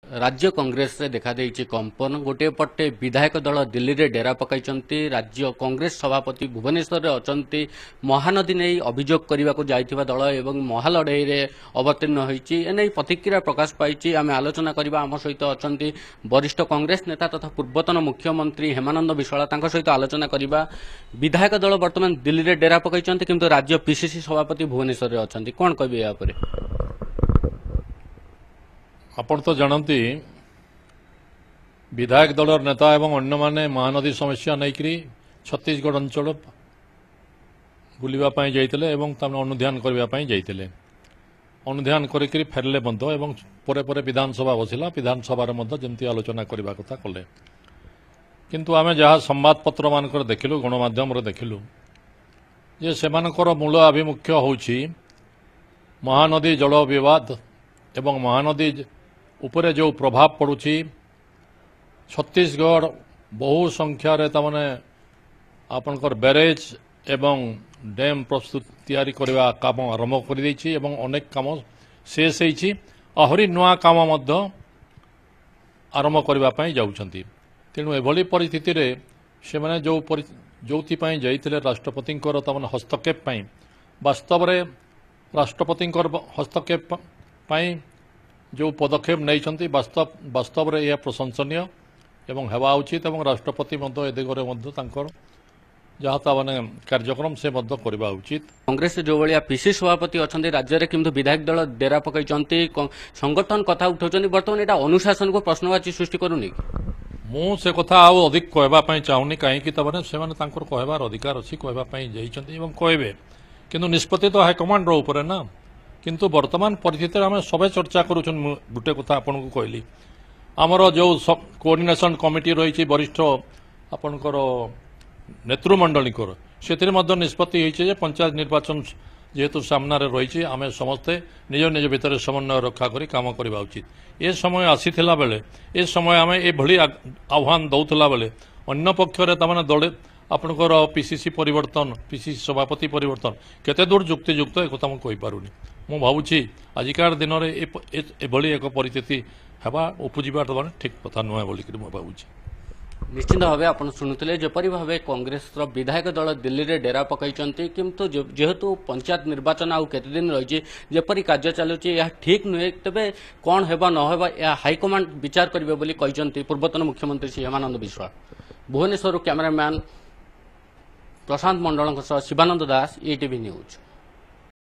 राज्य कांग्रेस रे देखा देइछि कंपन गोटे पटे विधायक दल दिल्ली रे डेरा पकाइचंती राज्य कांग्रेस सभापति भुवनेश्वर रे अचंती महानदी नै अभियोग करबा को जाइथिबा दल एवं महालड़ई रे अवतीर्ण होईछि एनै प्रतिक्रिया प्रकाश पाइछि आमे आलोचना करबा आम सहित अचंती वरिष्ठ कांग्रेस नेता तथा पूर्वतन मुख्यमंत्री हेमानंद बिस्वाल तांक सहित आलोचना करबा विधायक दल वर्तमान दिल्ली रे डेरा पकाइचंती किंतु राज्य पीसीसी सभापति भुवनेश्वर रे अचंती कोन कहबे या परे आपण तो जानती विधायक दल नेता एवं अन्य माने महानदी समस्या नहीं छत्तीसगढ़ अंचल बुलवाई जाते अनुध्यान करने अनुध्यान करी फेरले एवं परे परे विधानसभा बसिला विधानसभा जमी आलोचना करने कथा कले किंतु आमे जहाँ संवादपत्र मानकर देखिलु गणमाध्यम देखिलु जे सेमानकर मूल आभिमुख्य होउछि महानदी जल विवाद एवं महानदी उपरे जो प्रभाव पड़ुछि छत्तीसगढ़ बहु संख्यार तमाने आपनकर बैरेज एवं डैम प्रस्तुत तैयारी करबा काम आरंभ कर देछि एवं अनेक काम शेष होइछि आहरी नुआ काम मध्य आरंभ करबा पई जाउछंती तेणु एभली परिस्थिति रे से माने जोथि पई जाइथिले राष्ट्रपतिंकर तमाने हस्तक्षेप पई वास्तव रे राष्ट्रपतिंकर हस्तक्षेप पई जो पदक्षेप नहीं वास्तव में यह प्रशंसनीय एवं हेबा उचित एवं राष्ट्रपति ए दिगरे जहाँ माने कार्यक्रम से करबा उचित कांग्रेस जो भाया पीसी सभापति अच्छा राज्य में किंतु विधायक दल डेरा पकई संगठन कथा उठाउछन बर्तमान यहाँ अनुशासन को प्रश्नवाची सृष्टि करूनी मु से कथा आउ अधिक कहवाई चाहूनी कहीं से कहबार अधिकार अच्छी कहवाई जाइछन्ति कहबे किंतु निष्पत्ति तो हाईकमांड ऊपर ना किंतु वर्तमान परिस्थिति आम सबे चर्चा करुछन गोटे कथा आपन को कहली आमर जो कोऑर्डिनेशन कमिटी रही वरिष्ठ आपनकर नेतृमंडलीकर से निष्पत्ति होइछे पंचायत निर्वाचन जेहेतु सामने रही आम समस्ते निज निज भितर समन्वय रक्षा करी काम करबा उचित ए समय आसीथिला बेले ए समय आम एभली आह्वान दउथला बेले अन्य पक्षरे तमाने दले आपनकर पीसीसी परिवर्तन पीसीसी सभापति परिवर्तन केते दूर युक्तियुक्त एक कथा मुझे पारुनी मु भावुछि आजिकार दिन में एभली एक परिस्थिति हेबा उपजिबा ठीक कथा नुहे बोलिक भावुछि निश्चित भाव आप शुणुते जपरी भाव कांग्रेस विधायक दल दिल्ली रे डेरा पकाइचंती किंतु जेहेतु पंचायत निर्वाचन आउ केते दिन रही जेपरी कार्य चलुची यह ठीक नुहे तेबे कौन हेबा न हेबा या हाईकमांड विचार करिवे बोली कहिसंती पूर्वतन मुख्यमंत्री Shri Hemananda Biswal Bhubaneswar cameraman Prashant Mandal Shivananda Das ETV news.